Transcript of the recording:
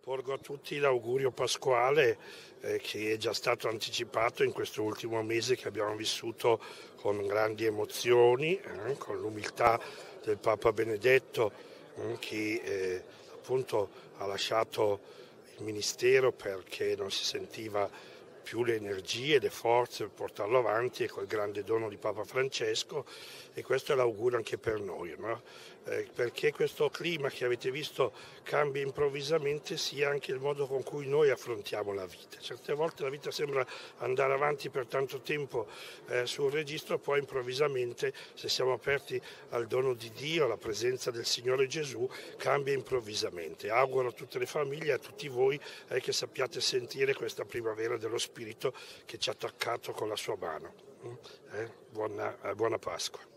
Porgo a tutti l'augurio pasquale che è già stato anticipato in questo ultimo mese che abbiamo vissuto con grandi emozioni, con l'umiltà del Papa Benedetto che appunto ha lasciato il ministero perché non si sentiva più le energie, le forze per portarlo avanti, e col grande dono di Papa Francesco, e questo è l'augurio anche per noi, no? Perché questo clima che avete visto cambia improvvisamente sia anche il modo con cui noi affrontiamo la vita. Certe volte la vita sembra andare avanti per tanto tempo sul registro, poi improvvisamente, se siamo aperti al dono di Dio, alla presenza del Signore Gesù, cambia improvvisamente. Auguro a tutte le famiglie, a tutti voi, che sappiate sentire questa primavera dello Spirito che ci ha attaccato con la sua mano. Buona Pasqua.